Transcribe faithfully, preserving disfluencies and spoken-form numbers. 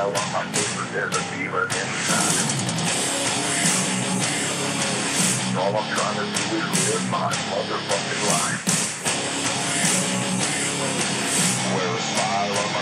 smile on my face, there's a demon inside. All I'm trying to do is live my motherfucking life. Wear a smile on